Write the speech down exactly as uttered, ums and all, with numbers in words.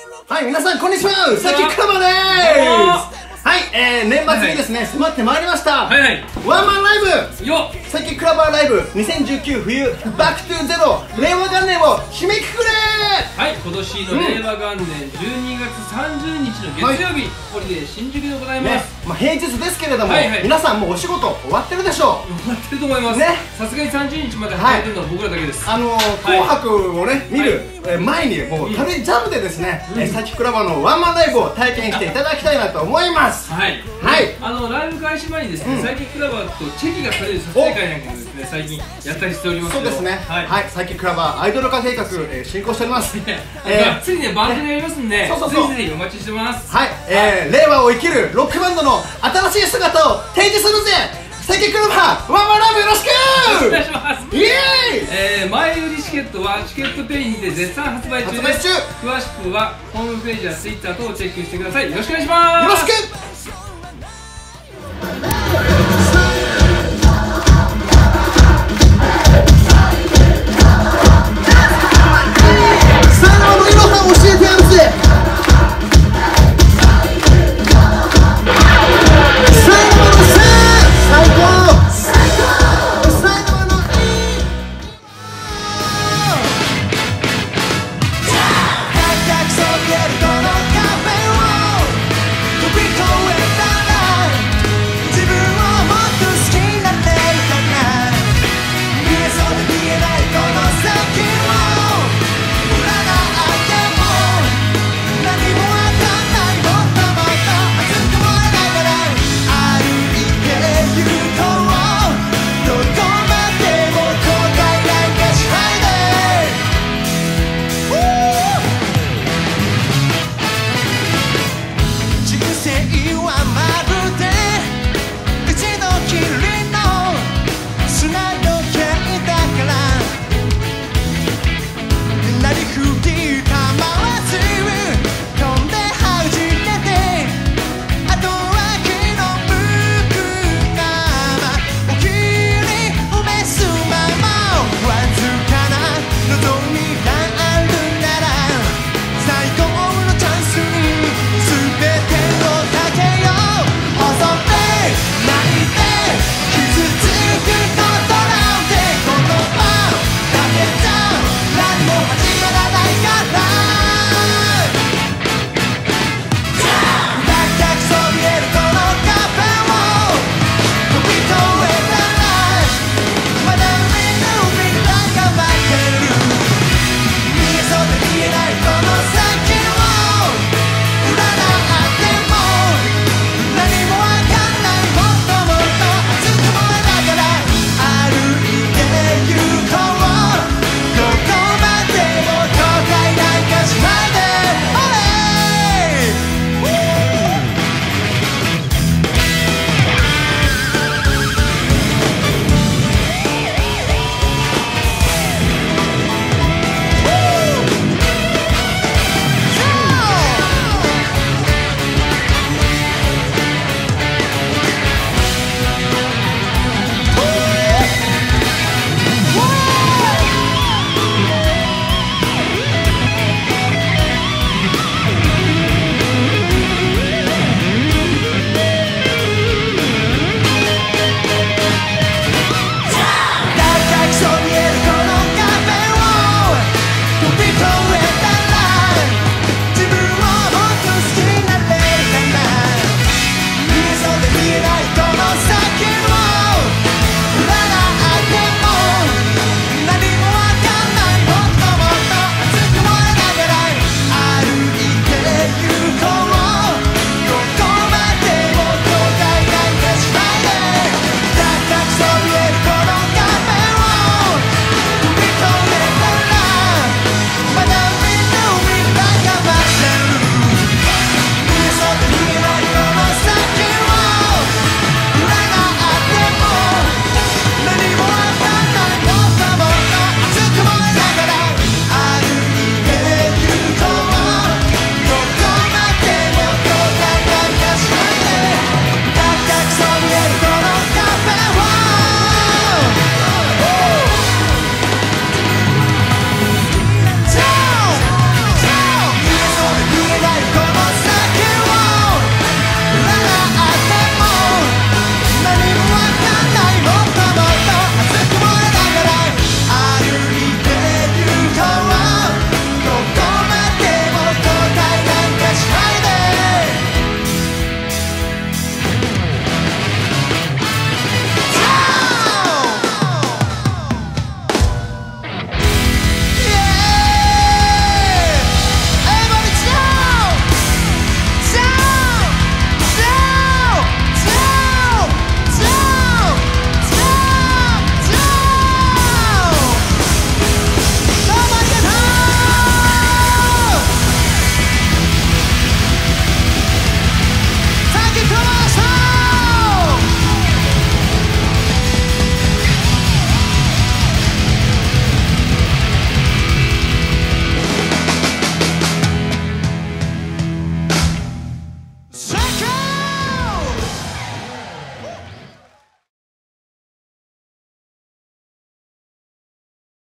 はい、皆さんこんにちは、さきくらまでーす。はい、えー、年末にですね、迫ってまいりました。 はいはい。 ワンマンライブよっ、サイキックラバーライブにせんじゅうきゅう冬バックトゥーゼロ令和元年を締めくくれー。 はい、今年の令和元年じゅうにがつさんじゅうにちの月曜日、ホリデー新宿でございます。 まあ平日ですけれども、 はいはい、 皆さんもうお仕事終わってるでしょう。 終わってると思いますね。さすがにさんじゅうにちまで働いてるのは僕らだけです。 あのー、紅白をね、見る前にもう軽いジャンプでですね、サイキックラバーのワンマンライブを体験していただきたいなと思います。 はいはい、あのライブ開始前にですね、サイキックラバーとチェキが取れる撮影会なんかもですね、最近やったりしております。 そうですね。はい、サイキックラバーアイドル化計画進行しております。 がっつりねバンドでやりますんで、ぜひぜひお待ちしてます。 はい、令和を生きるロックバンドの新しい姿を提示するぜ。サイキックラバーワンマンライブよろしくお願いします。 イエーイ。 えー、前売りチケットはチケットペイにて絶賛発売中です。詳しくはホームページやツイッター等をチェックしてください。よろしくお願いします。 よろしく。